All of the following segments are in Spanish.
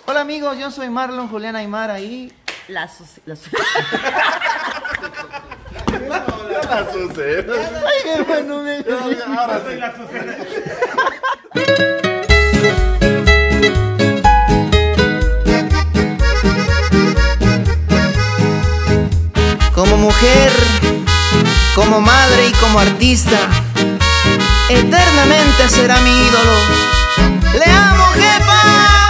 Hola amigos, yo soy Marlon Julián Aymara y... La La sucede. Ay, qué bueno, me... Ahora soy la sucede. Como mujer, como madre y como artista, eternamente será mi ídolo. ¡Le amo, jefa!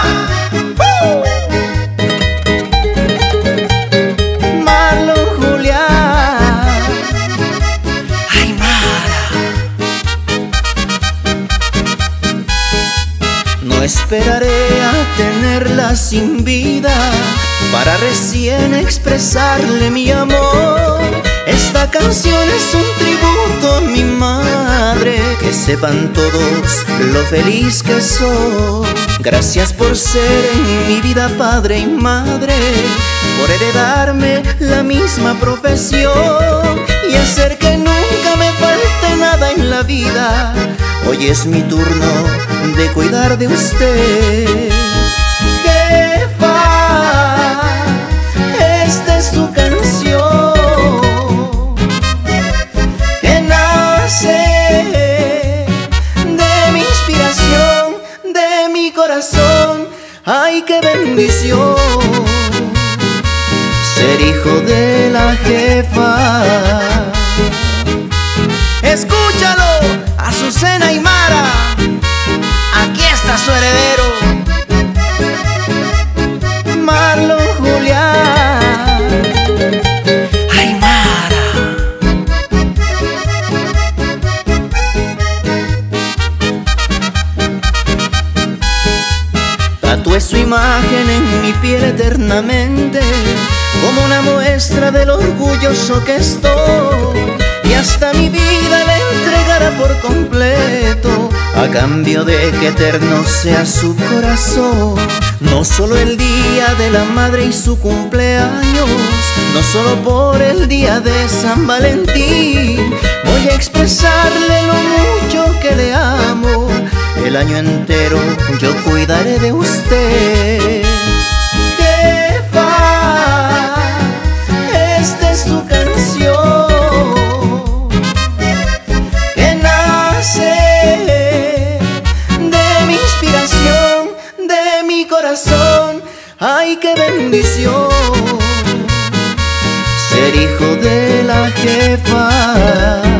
Marlon Julián Aymara. No esperaré a tenerla sin vida para recién expresarle mi amor. Esta canción es un tributo a mi madre, que sepan todos lo feliz que soy. Gracias por ser en mi vida padre y madre, por heredarme la misma profesión y hacer que nunca me falte nada en la vida. Hoy es mi turno de cuidar de usted. Esta es su canción que nace de mi inspiración, de mi corazón. ¡Ay, qué bendición! Ser hijo de la jefa. Escúchalo, Azucena Aymara. Aquí está su heredero, Marlon Julián Aymara. Tatué su imagen en mi piel eternamente, como una muestra del orgulloso que estoy, y hasta mi vida le entregará por completo, a cambio de que eterno sea su corazón. No solo el día de la madre y su cumpleaños, no solo por el día de San Valentín, voy a expresarle lo mucho que le amo. El año entero yo cuidaré de usted. Jefa, esta es su canción que nace de mi inspiración, de mi corazón. ¡Ay, qué bendición! Ser hijo de la jefa.